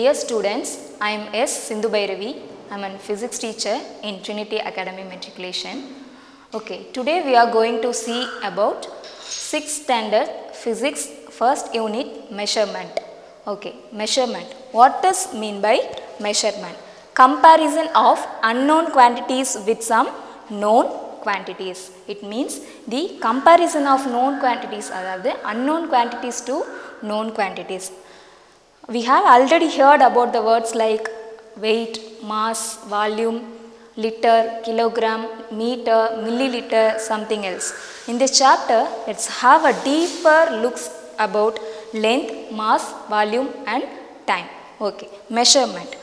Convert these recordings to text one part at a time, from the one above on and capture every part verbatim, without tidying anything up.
Dear students, I am S. Sindhu Bhairavi. I am a physics teacher in Trinity Academy Matriculation. Okay, today we are going to see about sixth standard physics first unit measurement. Okay, measurement. What does mean by measurement? Comparison of unknown quantities with some known quantities. It means the comparison of known quantities, that is unknown quantities to known quantities. We have already heard about the words like weight, mass, volume, liter, kilogram, meter, milliliter, something else. In this chapter, let's have a deeper looks about length, mass, volume and time. Okay, measurement.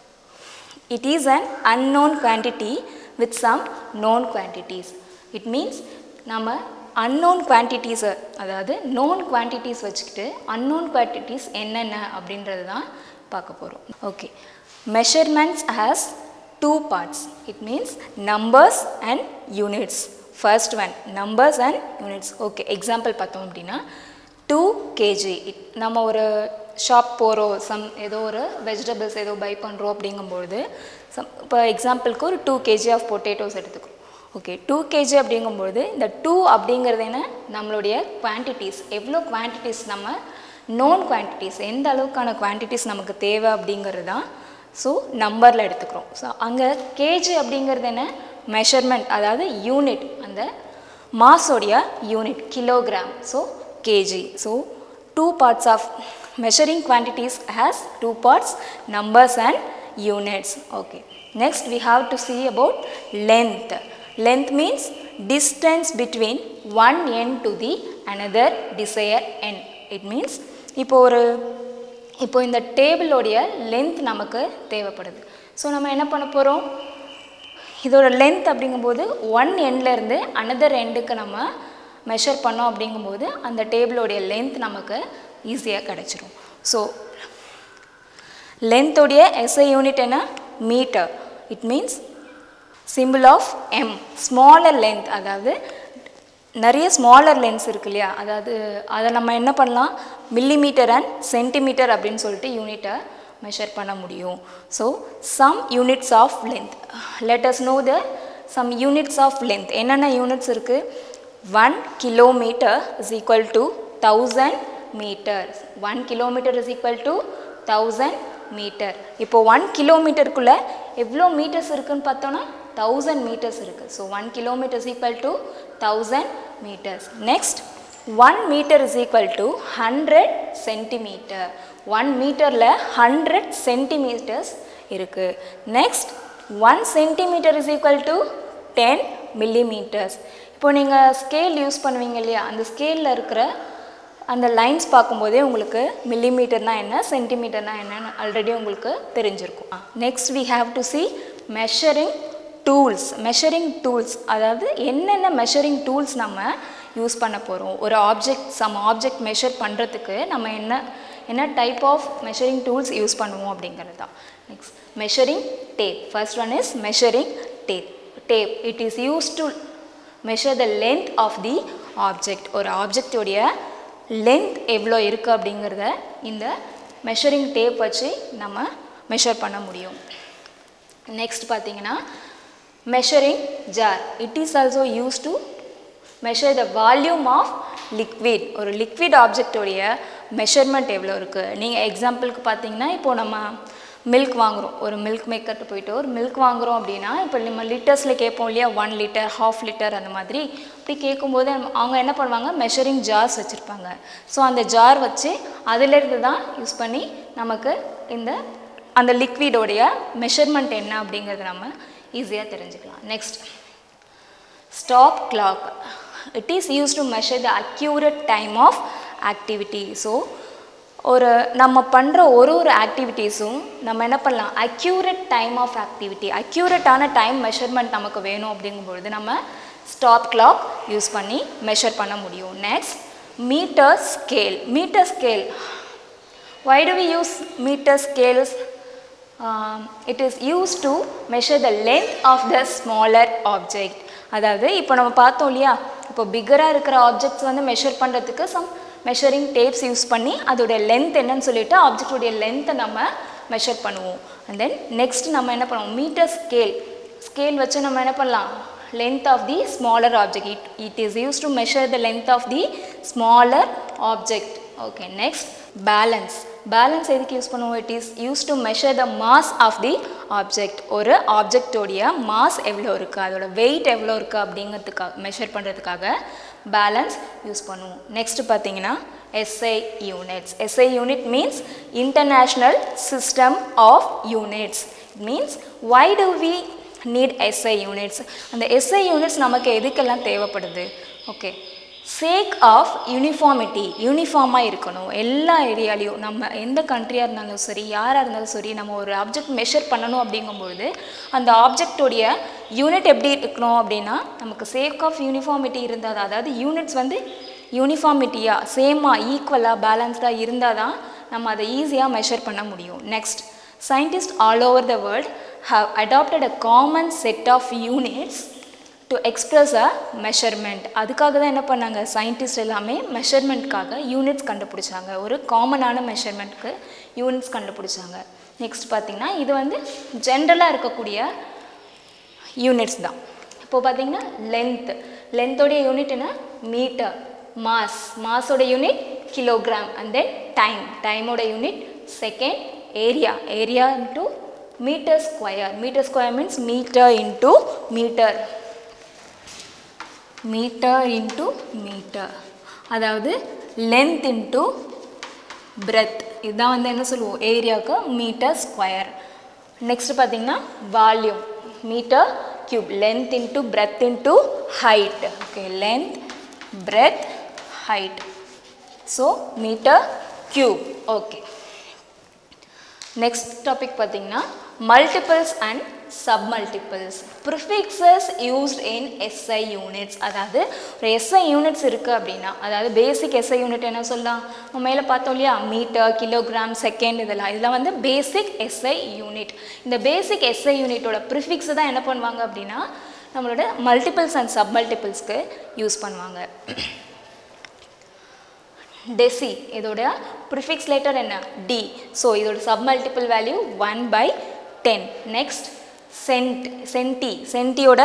It is an unknown quantity with some known quantities. It means nama unknown quantities, அதாவது known quantities வச்சுக்கிட்டு unknown quantities என்னென்ன அப்படின்றது தான் பார்க்க போகிறோம். Okay, measurements has two parts. It means numbers and units. First one, numbers and units. Okay, example பார்த்தோம் அப்படின்னா two kilograms. நம்ம ஒரு ஷாப் போகிறோம், சம் ஏதோ ஒரு வெஜிடபிள்ஸ் ஏதோ பை பண்ணுறோம் அப்படிங்கும்பொழுது சம் இப்போ எக்ஸாம்பிளுக்கு ஒரு டூ கேஜி ஆஃப் பொட்டேட்டோஸ் எடுத்துக்கிறோம். ஓகே, டூ கேஜி அப்படிங்கும்பொழுது இந்த டூ அப்படிங்கிறது என்ன, நம்மளுடைய குவான்டிட்டிஸ், எவ்வளோ குவான்டிட்டிஸ் நம்ம நோன் குவான்டிட்டிஸ், எந்த அளவுக்கான குவான்டிட்டிஸ் நமக்கு தேவை அப்படிங்கிறது தான் ஸோ நம்பரில் எடுத்துக்கிறோம். ஸோ அங்கே கேஜி அப்படிங்கிறது என்ன, மெஷர்மெண்ட், அதாவது யூனிட், அந்த மாஸோடைய unit kilogram, so KG. So two parts of measuring quantities has two parts, numbers and units. Okay, next we have to see about length. Length means distance between one end to the another desired end. It means இப்போ ஒரு இப்போ இந்த டேபிளோடைய length நமக்கு தேவைப்படுது. So நம்ம என்ன பண்ண போகிறோம், இதோட லென்த் அப்படிங்கும்போது ஒன் எண்ட்லேருந்து அனதர் எண்டுக்கு நம்ம மெஷர் பண்ணோம் அப்படிங்கும்போது அந்த டேபிளோடைய லென்த் நமக்கு ஈஸியாக கிடச்சிரும். ஸோ லென்த்தோடைய எஸ்ஐ யூனிட் என்ன, metre. It means simple of M, smaller length, அதாவது நிறைய ஸ்மாலர் லென்ஸ் இருக்கு இல்லையா, அதாவது அதை நம்ம என்ன பண்ணலாம், மில்லிமீட்டர் அண்ட் சென்டிமீட்டர் அப்படின்னு சொல்லிட்டு யூனிட்டை மெஷர் பண்ண முடியும். So some units of length, let us know the some units of length. என்னென்ன யூனிட்ஸ் இருக்குது, one kilometre is equal to thousand meters. one kilometer is equal to thousand meter. இப்போ one kilometerக்குள்ள எவ்வளோ meters இருக்குன்னு பார்த்தோன்னா thousand meters இருக்கு. So one kilometer is equal to thousand meters. Next, one meter is equal to one hundred centimeter. one meterல one hundred centimeters இருக்கு. Next, one centimeter is equal to ten millimeters. இப்போ நீங்கள் scale use பண்ணுவீங்க இல்லையா, அந்த ஸ்கேலில் இருக்கிற அந்த lines பார்க்கும்போதே உங்களுக்கு மில்லிமீட்டர்னால் என்ன, சென்டிமீட்டர்னால் என்னன்னு ஆல்ரெடி உங்களுக்கு தெரிஞ்சிருக்கும். Next we have to see measuring tools. Measuring tools, அதாவது என்னென்ன மெஷரிங் டூல்ஸ் நம்ம யூஸ் பண்ண போகிறோம், ஒரு ஆப்ஜெக்ட் சம் ஆப்ஜெக்ட் மெஷர் பண்ணுறதுக்கு நம்ம என்ன என்ன type of measuring tools use பண்ணுவோம் அப்படிங்கிறது தான். Next measuring tape. First one is measuring tape. Tape it is use to measure the length of the object. ஒரு ஆப்ஜெக்டோடைய லென்த் எவ்வளோ இருக்குது அப்படிங்கிறத இந்த மெஷரிங் டேப் வச்சு நம்ம மெஷர் பண்ண முடியும். நெக்ஸ்ட் பார்த்தீங்கன்னா measuring jar. It is also use to measure the volume of liquid. ஒரு லிக்விட் ஆப்ஜெக்டோடைய மெஷர்மெண்ட் எவ்வளோ இருக்குது. நீங்கள் எக்ஸாம்பிளுக்கு பார்த்தீங்கன்னா இப்போது நம்ம மில்க் வாங்குகிறோம், ஒரு மில்க் மேக்கர்ட்டு போய்ட்டு ஒரு மில்க் வாங்குகிறோம் அப்படின்னா இப்போ நம்ம லிட்டர்ஸில் கேட்போம் இல்லையா, ஒன் லிட்டர், ஹாஃப் லிட்டர் அந்த மாதிரி. அப்படி கேட்கும்போது அவங்க என்ன பண்ணுவாங்க, மெஷரிங் ஜார்ஸ் வச்சுருப்பாங்க. ஸோ அந்த ஜார் வச்சு அதிலிருந்து தான் யூஸ் பண்ணி நமக்கு இந்த அந்த லிக்விடோடைய மெஷர்மெண்ட் என்ன அப்படிங்கிறத நம்ம ஈஸியாக தெரிஞ்சுக்கலாம். Next, stop clock. It is use to measure the accurate time of activity. So ஒரு நம்ம பண்ணுற ஒரு ஒரு ஆக்டிவிட்டீஸும் நம்ம என்ன பண்ணலாம், அக்யூரேட் டைம் ஆஃப் ஆக்டிவிட்டி, அக்யூரேட்டான டைம் மெஷர்மெண்ட் நமக்கு வேணும் அப்படிங்கும்பொழுது நம்ம ஸ்டாப் கிளாக் யூஸ் பண்ணி மெஷர் பண்ண முடியும். Next, meter scale. Meter scale, why do we use meter scales? Um, it is used to measure the length of the smaller object. அதாவது இப்போ நம்ம பார்த்தோம் இல்லையா, இப்போ பிக்கராக இருக்கிற ஆப்ஜெக்ட்ஸ் வந்து மெஷர் பண்ணுறதுக்கு சம் மெஷரிங் டேப்ஸ் யூஸ் பண்ணி அதோடைய லென்த் என்னன்னு சொல்லிட்டு ஆப்ஜெக்டோடைய லென்த்தை நம்ம மெஷர் பண்ணுவோம். அண்ட் தென் நெக்ஸ்ட் நம்ம என்ன பண்ணுவோம், மீட்டர் ஸ்கேல் ஸ்கேல் வச்சு நம்ம என்ன பண்ணலாம், length of the smaller object. It, it is used to measure the length of the smaller object. Okay, next balance. Balance எதுக்கு யூஸ் பண்ணுவோம், it is used to measure the mass of the object. ஒரு object உடைய mass எவ்வளோ இருக்குது, அதோட weight எவ்வளோ இருக்குது அப்படிங்கிறதுக்காக மெஷர் பண்ணுறதுக்காக பேலன்ஸ் யூஸ் பண்ணுவோம். நெக்ஸ்ட் பார்த்தீங்கன்னா S I units. S I unit means International System of Units. It means why do we need S I units? அந்த S I units நமக்கு எதுக்கெல்லாம் தேவைப்படுது, ஓகே, சேக் ஆஃப் யூனிஃபார்மிட்டி, யூனிஃபார்மாக இருக்கணும் எல்லா ஏரியாலையும். நம்ம எந்த கண்ட்ரியாக இருந்தாலும் சரி, யாராக இருந்தாலும் சரி, நம்ம ஒரு ஆப்ஜெக்ட் மெஷர் பண்ணணும் அப்படிங்கும்பொழுது அந்த ஆப்ஜெக்டோடைய யூனிட் எப்படி இருக்கணும் அப்படின்னா நமக்கு சேக் ஆஃப் யூனிஃபார்மிட்டி இருந்தால் தான், அதாவது யூனிட்ஸ் வந்து யூனிஃபார்மிட்டியாக சேமாக ஈக்குவலாக பேலன்ஸ்டாக இருந்தால் தான் நம்ம அதை ஈஸியாக மெஷர் பண்ண முடியும். Next, scientists all over the world have adopted a common set of units to express a measurement. அதுக்காக தான் என்ன பண்ணாங்க, சயின்டிஸ்ட் எல்லாமே மெஷர்மெண்ட்காக யூனிட்ஸ் கண்டுபிடிச்சாங்க, ஒரு காமனான மெஷர்மெண்ட்க்கு யூனிட்ஸ் கண்டுபிடிச்சாங்க. நெக்ஸ்ட் பார்த்திங்கன்னா இது வந்து ஜென்ரலாக இருக்கக்கூடிய யூனிட்ஸ் தான். இப்போது பார்த்திங்கன்னா லென்த், லென்த்தோடைய யூனிட் என்ன, மீட்டர். மாஸ், மாஸோட unit kilogram. And then time, டைமோட unit second. area, area into meter square, meter square means meter into meter, meter into meter, அதாவது length into breadth. இதுதான் வந்து என்ன சொல்லுவோம், ஏரியாவுக்கு மீட்டர் ஸ்கொயர். நெக்ஸ்ட் பார்த்தீங்கன்னா volume, meter cube. length into breadth into height. okay, length, breadth, height. so meter cube. okay, next topic பார்த்தீங்கன்னா multiples and submultiples. prefixes used in S I units. அதாவது ஒரு S I units இருக்குது அப்படின்னா, அதாவது பேசிக் S I unit என்ன சொல்லலாம், நம்ம மேலே பார்த்தோம் இல்லையா, மீட்டர், கிலோகிராம், செகண்ட், இதெல்லாம் இதெல்லாம் வந்து பேசிக் S I யூனிட். இந்த பேசிக் S I யூனிட்டோட ப்ரிஃபிக்ஸ் தான் என்ன பண்ணுவாங்க அப்படின்னா நம்மளோட மல்டிபிள்ஸ் அண்ட் சப்மல்டிபிள்ஸ்க்கு யூஸ் பண்ணுவாங்க. டெசி, இதோட ப்ரிஃபிக்ஸ் லெட்டர் என்ன, டி. ஸோ இதோட submultiple value one by ten. Next cent, centi, சென்டியோட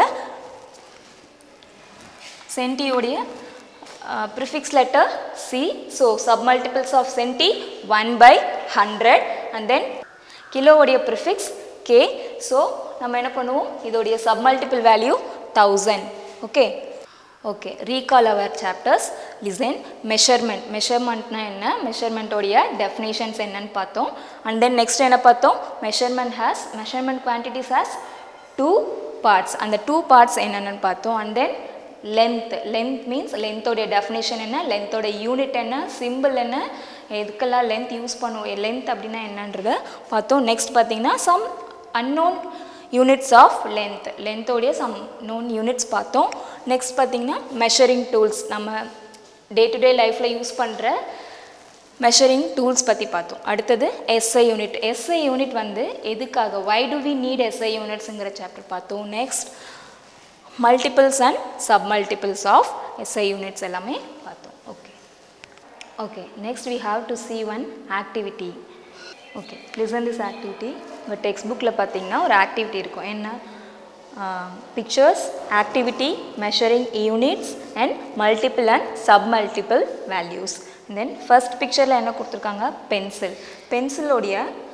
சென்டியோடைய prefix letter C. So submultiples of centi one by hundred. And then கிலோவுடைய ப்ரிஃபிக்ஸ் கே. ஸோ நம்ம என்ன பண்ணுவோம், இதோடைய submultiple value thousand. Okay okay recall our chapters. Listen. Measurement, மெஷர்மெண்ட்னா என்ன, மெஷர்மெண்ட்டோடைய definitions என்னன்னு பார்த்தோம். அண்ட் தென் நெக்ஸ்ட் என்ன பார்த்தோம், measurement has, measurement quantities has two parts. அந்த டூ பார்ட்ஸ் என்னென்னு பார்த்தோம். And then length, length means லென்த்தோடைய டெஃபினேஷன் என்ன, லென்த்தோட யூனிட் என்ன, சிம்பிள் என்ன, எதுக்கெல்லாம் லென்த் யூஸ் பண்ணுவோம், லென்த் அப்படின்னா என்னன்றதை பார்த்தோம். நெக்ஸ்ட் பார்த்தீங்கன்னா some unknown units of length, லென்த்தோடைய சம் நோன் யூனிட்ஸ் பார்த்தோம். நெக்ஸ்ட் பார்த்திங்கன்னா மெஷரிங் டூல்ஸ், நம்ம டே டு டே லைஃப்பில் யூஸ் பண்ணுற மெஷரிங் டூல்ஸ் பற்றி பார்த்தோம். அடுத்தது S I unit. S I unit வந்து எதுக்காக, why do we need S I யூனிட்ஸுங்கிற சாப்டர் பார்த்தோம். Next multiples and submultiples of S I units எல்லாமே பார்த்தோம். Okay okay next we have to see one activity. Okay listen this activity. உங்கள் text புக்கில் பார்த்தீங்கன்னா ஒரு ஆக்டிவிட்டி இருக்கும். என்ன, pictures, activity, measuring units and multiple and submultiple values. Then first பிக்சரில் என்ன கொடுத்துருக்காங்க, பென்சில். பென்சிலோடைய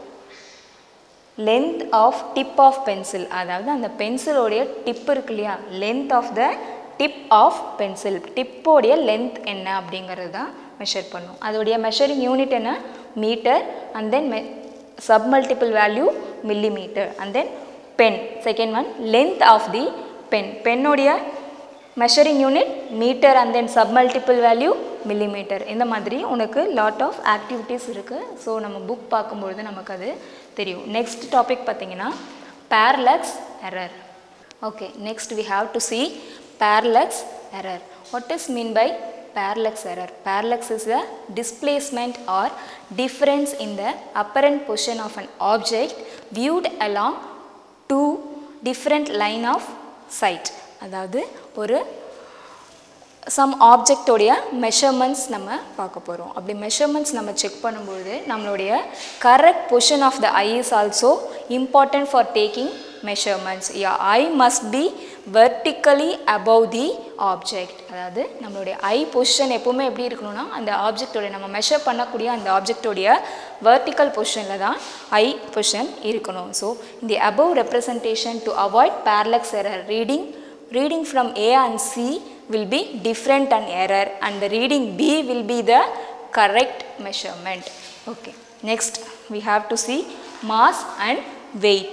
length of tip of pencil, அதாவது அந்த பென்சிலோடைய டிப் இருக்கு இல்லையா, length of the tip of pencil, டிப்போடைய லென்த் என்ன அப்படிங்கிறது தான் மெஷர் பண்ணும். அதோடைய மெஷரிங் யூனிட் என்ன, மீட்டர். அண்ட் தென் மெ submultiple value millimeter. And then pen, second one length of the pen, பென்னோடைய measuring unit meter. And then submultiple value millimeter. இந்த மாதிரி உனக்கு லாட் ஆஃப் ஆக்டிவிட்டீஸ் இருக்குது. ஸோ நம்ம புக் பார்க்கும்பொழுது நமக்கு அது தெரியும். நெக்ஸ்ட் டாபிக் பார்த்தீங்கன்னா parallax error. Okay next we have to see parallax error. What is mean by parallax error? Parallax is the displacement or difference in the apparent position of an object viewed along two different line of sight. அதாவது ஒரு some object உடைய measurements நம்ம பார்க்க போகிறோம். அப்படி measurements நம்ம check பண்ணும்போது நம்மளுடைய correct position of the eye is also important for taking measurements. Your eye must be vertically above the object. அதாவது நம்மளுடைய eye position எப்பவுமே எப்படி இருக்கணும்னா அந்த ஆப்ஜெக்டோடைய நம்ம மெஷர் பண்ணக்கூடிய அந்த ஆப்ஜெக்டோடைய vertical positionல தான் eye position இருக்கணும். So in the above representation, to avoid parallax error, reading reading from A and C will be different and error, and the reading B will be the correct measurement. Okay, next we have to see mass and weight.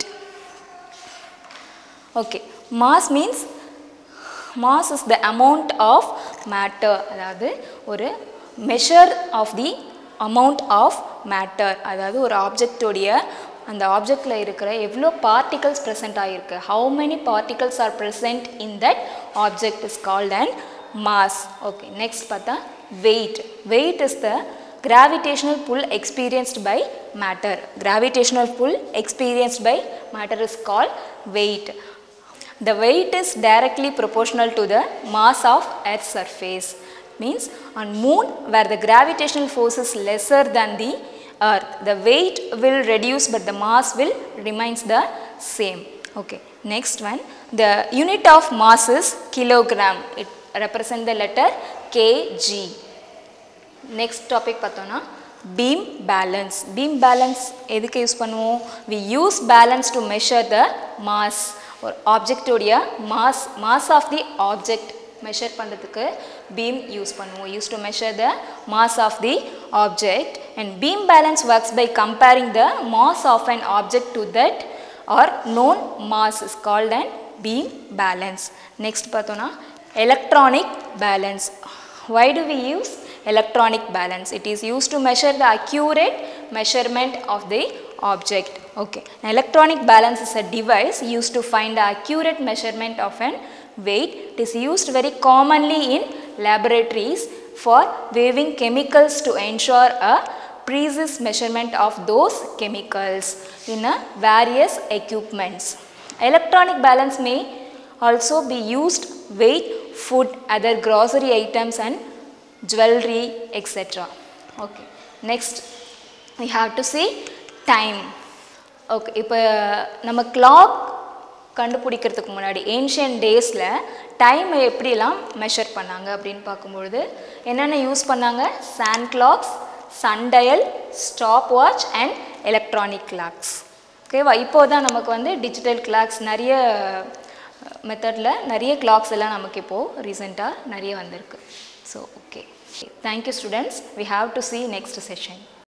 Okay, mass means mass is the amount of matter, அதாவது ஒரு measure of the amount of matter, அதாவது ஒரு ஆப்ஜெக்டோடைய அந்த ஆப்ஜெக்டில் இருக்கிற எவ்வளோ particles present ஆகிருக்கு, how many particles are present in that object is called an mass. Okay, next பார்த்தா weight. Weight is the gravitational pull experienced by matter. Gravitational pull experienced by matter is called weight. The weight is directly proportional to the mass of Earth's surface. Means on moon where the gravitational force is lesser than the Earth, the weight will reduce but the mass will remains the same. Okay, next one, the unit of mass is kilogram. It represent the letter kg. Next topic பார்த்தோம்னா beam balance. Beam balance எதுக்கு use பண்ணுவோம்? We use balance to measure the mass. ஒரு ஆப்ஜெக்டோடைய mass mass of the object measure பண்ணுறதுக்கு beam use பண்ணுவோம். Use to measure the mass of the object, and beam balance works by comparing the mass of an object to that or known mass is called an beam balance. Next பார்த்தோம்னா electronic balance. Why do we use electronic balance? It is used to measure the accurate measurement of the object. Okay, an electronic balance is a device used to find the accurate measurement of an weight. It is used very commonly in laboratories for weighing chemicals to ensure a precise measurement of those chemicals in a various equipments. Electronic balance may also be used weight food, other grocery items and jewelry, et cetera. Okay, next we have to see time. Okay, இப்போ நம்ம clock கண்டுபிடிக்கிறதுக்கு முன்னாடி ancient டேஸில் டைமை எப்படிலாம் measure பண்ணாங்க அப்படின்னு பார்க்கும்பொழுது என்னென்ன யூஸ் பண்ணாங்க? Sand clocks, sundial, stop watch and electronic clocks. ஓகேவா? இப்போது தான் நமக்கு வந்து டிஜிட்டல் கிளாக்ஸ் நிறைய மெத்தடில் நிறைய கிளாக்ஸ் எல்லாம் நமக்கு இப்போது ரீசெண்டாக நிறைய வந்திருக்கு. So okay, thank you students. We have to see next session.